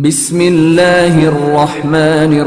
ബിസ്മില്ലാഹിർ റഹ്മാനിർ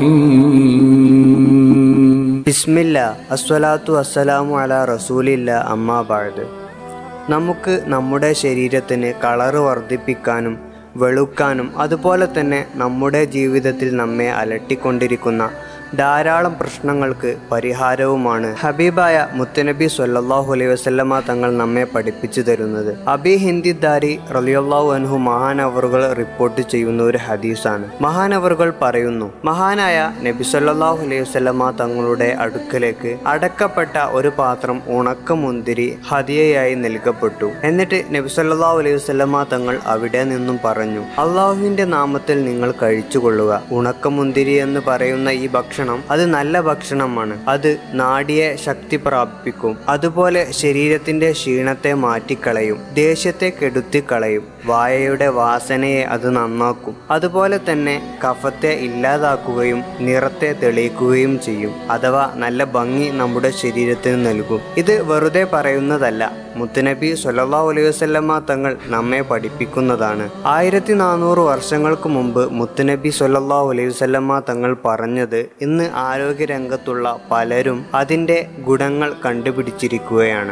റഹീം. ബിസ്മില്ലാ അസ്സലാത്തു വസ്സലാമു അലാ റസൂലില്ലാ അമ്മാ ബഅദ്. നമുക്ക് നമ്മുടെ ശരീരത്തിന് കളറ് വർദ്ധിപ്പിക്കാനും വെളുക്കാനും അതുപോലെ തന്നെ നമ്മുടെ ജീവിതത്തിൽ നമ്മെ അലട്ടിക്കൊണ്ടിരിക്കുന്ന ധാരാളം പ്രശ്നങ്ങൾക്ക് പരിഹാരവുമാണ് ഹബീബായ മുത്തുനബി സ്വല്ലല്ലാഹു അലൈഹി വസല്ലമ തങ്ങൾ നമ്മെ പഠിപ്പിച്ചു തരുന്നത്. അബി ഹിന്ദിദാരി റളിയല്ലാഹു അൻഹു മഹാനവറുകൾ റിപ്പോർട്ട് ചെയ്യുന്ന ഒരു ഹദീസാണ്. മഹാനവറുകൾ പറയുന്നു, മഹാനായ നബി സ്വല്ലല്ലാഹു അലൈഹി വസല്ലമ തങ്ങളുടെ അടുക്കലേക്ക് അടക്കപ്പെട്ട ഒരു പാത്രം ഉണക്കമുന്തിരി ഹദിയയായി നൽകപ്പെട്ടു. എന്നിട്ട് നബി സ്വല്ലല്ലാഹു അലൈഹി വസല്ലമ തങ്ങൾ അവിടെ നിന്നും പറഞ്ഞു, അള്ളാഹുവിന്റെ നാമത്തിൽ നിങ്ങൾ കഴിച്ചുകൊള്ളുക. ഉണക്കമുന്തിരി എന്ന് പറയുന്ന ഈ ഭക്ഷണം അത് നല്ല ഭക്ഷണമാണ്. അത് നാഡിയെ ശക്തി പ്രാപിപ്പിക്കും. അതുപോലെ ശരീരത്തിന്റെ ക്ഷീണത്തെ മാറ്റിക്കളയും, ദേഷ്യത്തെ കെടുത്തിക്കളയും, വായയുടെ വാസനയെ അത് നന്നാക്കും. അതുപോലെ തന്നെ കഫത്തെ ഇല്ലാതാക്കുകയും നിറത്തെ തെളിയിക്കുകയും ചെയ്യും. അഥവാ നല്ല ഭംഗി നമ്മുടെ ശരീരത്തിന് നൽകും. ഇത് വെറുതെ പറയുന്നതല്ല, മുത്തുനബി സ്വല്ലല്ലാഹു അലൈഹി വസല്ലമ തങ്ങൾ നമ്മെ പഠിപ്പിക്കുന്നതാണ്. 1400 വർഷങ്ങൾക്ക് മുമ്പ് മുത്തുനബി സ്വല്ലല്ലാഹു അലൈഹി വസല്ലമ തങ്ങൾ പറഞ്ഞത് ഇന്ന് ആരോഗ്യരംഗത്തുള്ള പലരും അതിൻ്റെ ഗുണങ്ങൾ കണ്ടുപിടിച്ചിരിക്കുകയാണ്.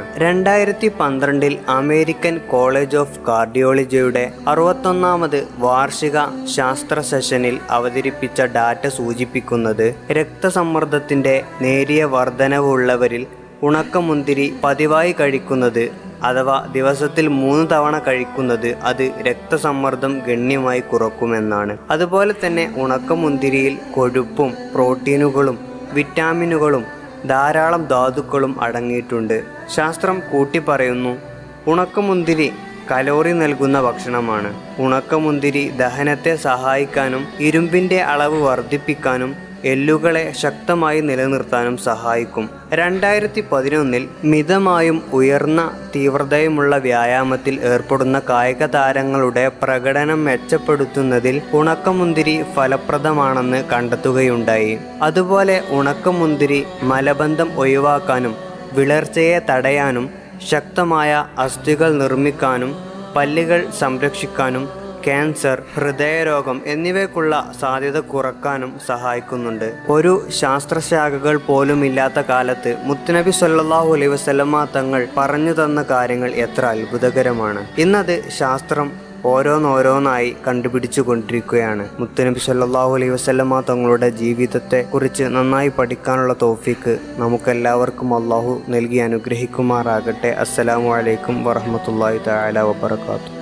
2012 അമേരിക്കൻ കോളേജ് ഓഫ് കാർഡിയോളജിയുടെ 61ാമത് വാർഷിക ശാസ്ത്ര സെഷനിൽ അവതരിപ്പിച്ച ഡാറ്റ സൂചിപ്പിക്കുന്നത് രക്തസമ്മർദ്ദത്തിൻ്റെ നേരിയ വർധനവുള്ളവരിൽ ഉണക്കമുന്തിരി പതിവായി കഴിക്കുന്നത് അഥവാ ദിവസത്തിൽ 3 തവണ കഴിക്കുന്നത് അത് രക്തസമ്മർദ്ദം ഗണ്യമായി കുറക്കുമെന്നാണ്. അതുപോലെ തന്നെ ഉണക്കമുന്തിരിയിൽ കൊഴുപ്പും പ്രോട്ടീനുകളും വിറ്റാമിനുകളും ധാരാളം ധാതുക്കളും അടങ്ങിയിട്ടുണ്ട്. ശാസ്ത്രം കൂട്ടി പറയുന്നു, ഉണക്കമുന്തിരി കലോറി നൽകുന്ന ഭക്ഷണമാണ്. ഉണക്കമുന്തിരി ദഹനത്തെ സഹായിക്കാനും ഇരുമ്പിൻ്റെ അളവ് വർദ്ധിപ്പിക്കാനും എല്ലുകളെ ശക്തമായി നിലനിർത്താനും സഹായിക്കും. 2011 മിതമായും ഉയർന്ന തീവ്രതയുമുള്ള വ്യായാമത്തിൽ ഏർപ്പെടുന്ന കായിക താരങ്ങളുടെ പ്രകടനം മെച്ചപ്പെടുത്തുന്നതിൽ ഉണക്കമുന്തിരി ഫലപ്രദമാണെന്ന് കണ്ടെത്തുകയുണ്ടായി. അതുപോലെ ഉണക്കമുന്തിരി മലബന്ധം ഒഴിവാക്കാനും വിളർച്ചയെ തടയാനും ശക്തമായ അസ്ഥികൾ നിർമ്മിക്കാനും പല്ലുകൾ സംരക്ഷിക്കാനും ക്യാൻസർ, ഹൃദയരോഗം എന്നിവയ്ക്കുള്ള സാധ്യത കുറക്കാനും സഹായിക്കുന്നുണ്ട്. ഒരു ശാസ്ത്രശാഖകൾ പോലും ഇല്ലാത്ത കാലത്ത് മുത്തുനബി സ്വല്ലല്ലാഹു അലൈഹി വസല്ലമ തങ്ങൾ പറഞ്ഞു തന്ന കാര്യങ്ങൾ എത്ര അത്ഭുതകരമാണ്. ഇന്നത് ശാസ്ത്രം ഓരോന്നോരോന്നായി കണ്ടുപിടിച്ചു കൊണ്ടിരിക്കുകയാണ്. മുത്തുനബി സ്വല്ലല്ലാഹു അലൈഹി വസല്ലമ തങ്ങളുടെ ജീവിതത്തെ കുറിച്ച് നന്നായി പഠിക്കാനുള്ള തൗഫീക്ക് നമുക്കെല്ലാവർക്കും അള്ളാഹു നൽകി അനുഗ്രഹിക്കുമാറാകട്ടെ. അസ്സലാമു അലൈക്കും വറഹ്മത്തുള്ളാഹി തആല വബറകാതുഹു.